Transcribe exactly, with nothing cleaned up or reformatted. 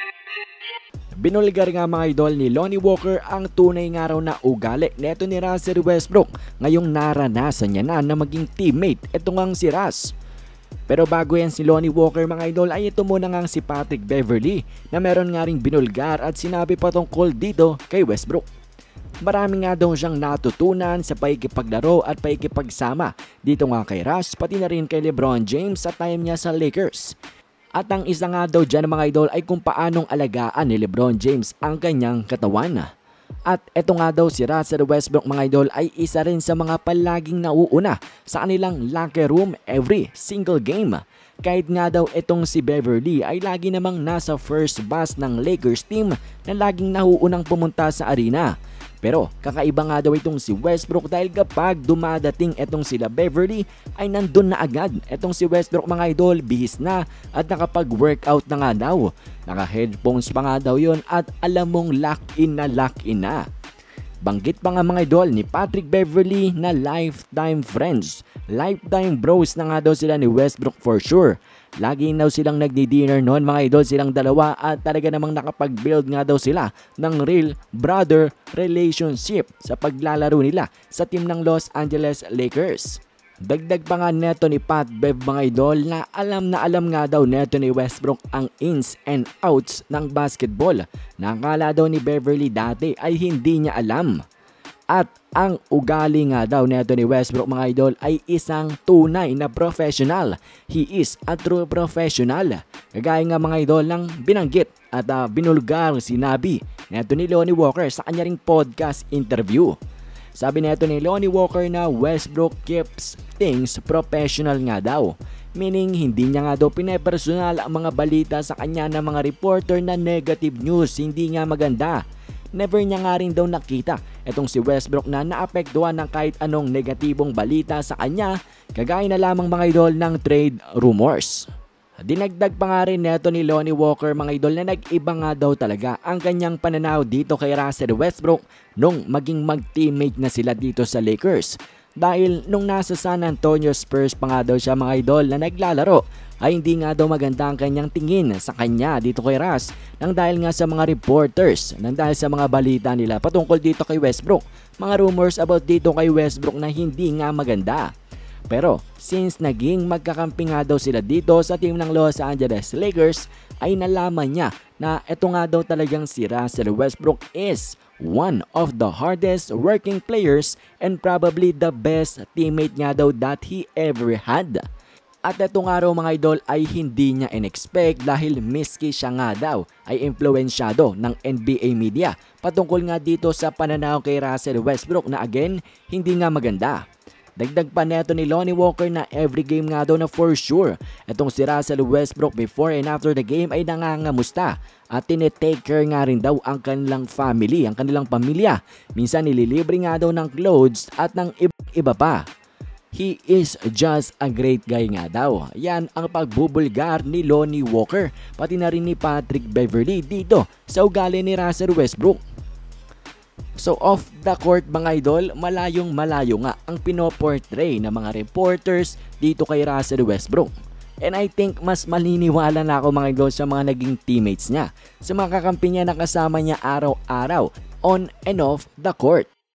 Binulgar nga mga idol ni Lonnie Walker ang tunay nga raw na ugali neto ni Russell Westbrook ngayong naranasan niya na na maging teammate ito ngang si Russ. Pero bago yan si Lonnie Walker mga idol ay ito muna nga si Patrick Beverley na meron nga ring binulgar at sinabi pa tungkol dito kay Westbrook. Marami nga daw siyang natutunan sa paikipaglaro at paikipagsama dito nga kay Russ pati na rin kay LeBron James sa time niya sa Lakers. At ang isa nga daw dyan mga idol ay kung paanong alagaan ni LeBron James ang kanyang katawan. At eto nga daw si Russell Westbrook mga idol ay isa rin sa mga palaging nauuna sa kanilang locker room every single game. Kahit nga daw itong si Beverley ay lagi namang nasa first bus ng Lakers team na laging nauunang pumunta sa arena. Pero kakaiba nga daw itong si Westbrook dahil kapag dumadating itong sila Beverley ay nandun na agad. Itong si Westbrook mga idol bihis na at nakapag-workout na nga daw. Naka-headphones pa nga daw yun at alam mong lock-in na lock-in na. Banggit pa nga mga idol ni Patrick Beverley na lifetime friends. Lifetime bros na nga daw sila ni Westbrook for sure. Lagi daw silang nagdi-dinner noon mga idol silang dalawa at talaga namang nakapag-build nga daw sila ng real brother relationship sa paglalaro nila sa team ng Los Angeles Lakers. Dagdag pa nga neto ni Pat Bev mga idol na alam na alam nga daw neto ni Westbrook ang ins and outs ng basketball na akala daw ni Beverley dati ay hindi niya alam. At ang ugali nga daw neto ni Westbrook mga idol ay isang tunay na professional. He is a true professional. Kagaya nga mga idol ng binanggit at uh, binulgar sinabi neto ni Lonnie Walker sa kanya ring podcast interview. Sabi neto ni Lonnie Walker na Westbrook keeps things professional nga daw. Meaning hindi niya nga daw pinepersonal ang mga balita sa kanya ng mga reporter na negative news, hindi nga maganda. Never niya nga rin daw nakita itong si Westbrook na naapektuhan ng kahit anong negatibong balita sa kanya, kagaya na lamang mga idol ng trade rumors. Dinagdag pa nga rin neto ni Lonnie Walker mga idol na nag-iba nga daw talaga ang kanyang pananaw dito kay Russell Westbrook nung maging mag-teammate na sila dito sa Lakers. Dahil nung nasa San Antonio Spurs pa nga daw siya mga idol na naglalaro ay hindi nga daw maganda ang kanyang tingin sa kanya dito kay Russ nang dahil nga sa mga reporters, nang dahil sa mga balita nila patungkol dito kay Westbrook, mga rumors about dito kay Westbrook na hindi nga maganda. Pero since naging magkakampi nga daw sila dito sa team ng Los Angeles Lakers ay nalaman niya na eto nga daw talagang si Russell Westbrook is one of the hardest working players and probably the best teammate nga daw that he ever had. At ito nga raw mga idol ay hindi niya in-expect dahil miski siya nga daw ay influensyado ng N B A media patungkol nga dito sa pananaw kay Russell Westbrook na again hindi nga maganda. Dagdag pa neto ni Lonnie Walker na every game nga daw na for sure itong si Russell Westbrook before and after the game ay nangangamusta at tinetake care nga rin daw ang kanilang family, ang kanilang pamilya. Minsan nililibre nga daw ng clothes at ng iba pa. He is just a great guy nga daw. Yan ang pagbubulgar ni Lonnie Walker pati na rin ni Patrick Beverley dito sa ugali ni Russell Westbrook. So off the court mga idol, malayong malayo nga ang pinoportray ng mga reporters dito kay Russell Westbrook. And I think mas maliniwala na ako mga idol sa mga naging teammates niya, sa mga kakampi niya na kasama niya araw-araw on and off the court.